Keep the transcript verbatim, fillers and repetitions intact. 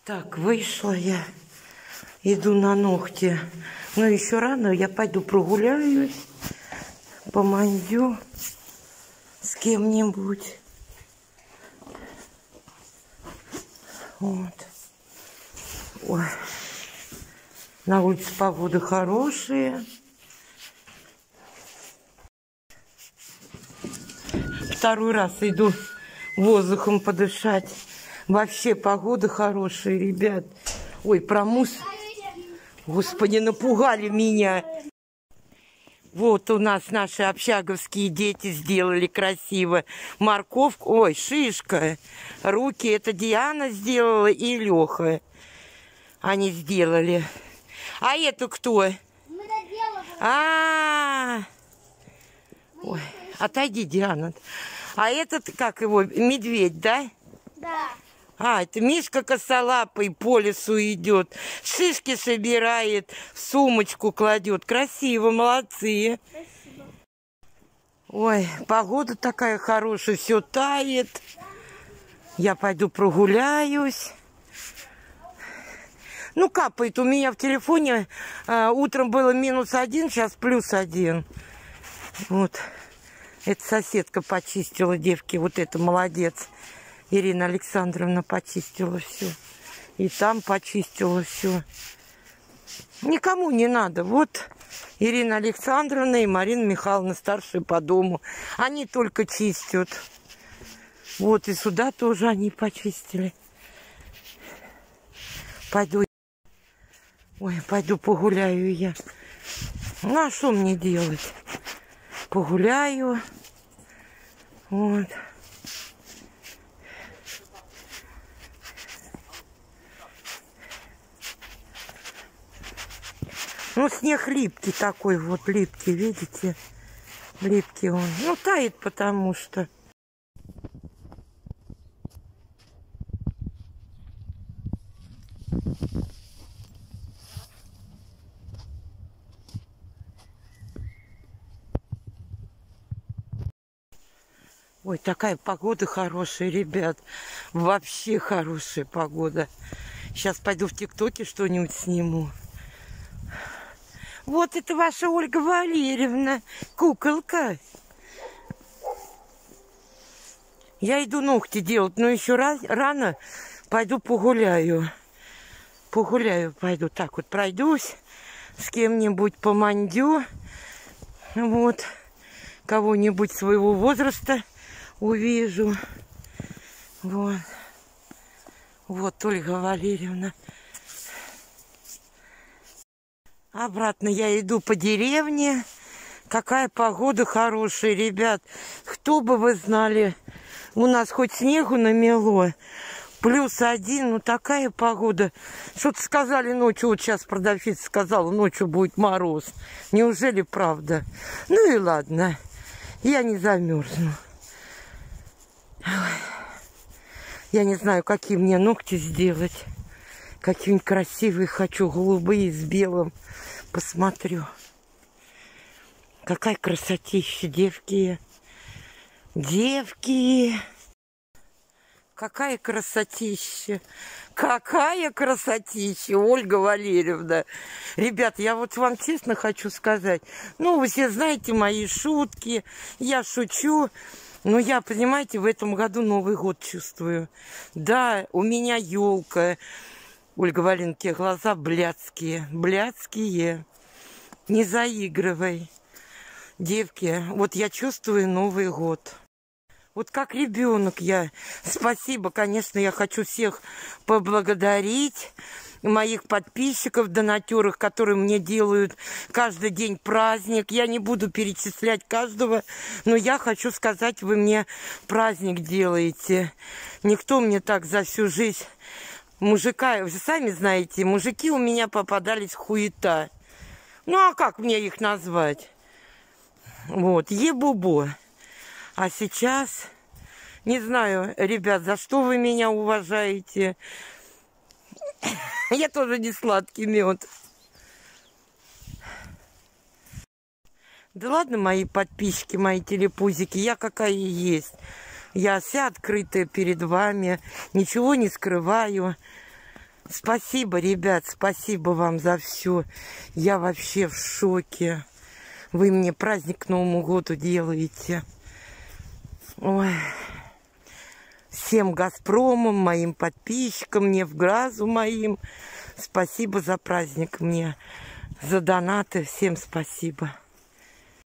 Так, вышла я, иду на ногти. Но еще рано, я пойду прогуляюсь, поманю с кем-нибудь. Вот. Ой. На улице погода хорошая. Второй раз иду воздухом подышать. Вообще погода хорошая, ребят. Ой, промус. Господи, напугали меня. Вот у нас наши общаговские дети сделали красиво. Морковку. Ой, шишка. Руки. Это Диана сделала и Леха. Они сделали. А это кто? А, -а, -а. Ой, отойди, Диана. А этот, как его, медведь, да? Да. А, это Мишка косолапый по лесу идет, шишки собирает, в сумочку кладет. Красиво, молодцы. Спасибо. Ой, погода такая хорошая, все тает. Я пойду прогуляюсь. Ну, капает. У меня в телефоне а, утром было минус один, сейчас плюс один. Вот. Эта соседка почистила, девки. Вот это молодец. Ирина Александровна почистила все. И там почистила все. Никому не надо. Вот Ирина Александровна и Марина Михайловна, старшие по дому. Они только чистят. Вот и сюда тоже они почистили. Пойду. Ой, пойду погуляю я. Ну, а что мне делать? Погуляю. Вот. Ну, снег липкий такой, вот липкий, видите? Липкий он. Ну, тает, потому что... Ой, такая погода хорошая, ребят. Вообще хорошая погода. Сейчас пойду в ТикТоке что-нибудь сниму. Вот это ваша Ольга Валерьевна, куколка. Я иду ногти делать, но еще раз, рано пойду погуляю. Погуляю пойду. Так вот пройдусь, с кем-нибудь помандю. Вот. Кого-нибудь своего возраста увижу. Вот. Вот Ольга Валерьевна. Обратно я иду по деревне. Какая погода хорошая, ребят. Кто бы вы знали, у нас хоть снегу намело. Плюс один, ну такая погода. Что-то сказали ночью, вот сейчас продавщица сказала, ночью будет мороз. Неужели правда? Ну и ладно, я не замерзну. Я не знаю, какие мне ногти сделать. Какие-нибудь красивые хочу, голубые с белым. Посмотрю. Какая красотища, девки. Девки. Какая красотища. Какая красотища, Ольга Валерьевна. Ребят, я вот вам честно хочу сказать. Ну, вы все знаете мои шутки. Я шучу. Но я, понимаете, в этом году Новый год чувствую. Да, у меня елка. Ольга Валерьевна, те глаза блядские, блядские. Не заигрывай. Девки, вот я чувствую Новый год. Вот как ребенок я. Спасибо, конечно, я хочу всех поблагодарить. Моих подписчиков, донатеров, которые мне делают каждый день праздник. Я не буду перечислять каждого, но я хочу сказать, вы мне праздник делаете. Никто мне так за всю жизнь... Мужика, вы сами знаете, мужики у меня попадались хуета. Ну, а как мне их назвать? Вот, ебубо. А сейчас, не знаю, ребят, за что вы меня уважаете. Я тоже не сладкий мед. Да ладно, мои подписчики, мои телепузики, я какая есть. Я вся открытая перед вами, ничего не скрываю. Спасибо, ребят, спасибо вам за все. Я вообще в шоке. Вы мне праздник к Новому году делаете. Ой. Всем Газпромам, моим подписчикам, Нефтгазу моим. Спасибо за праздник мне, за донаты. Всем спасибо.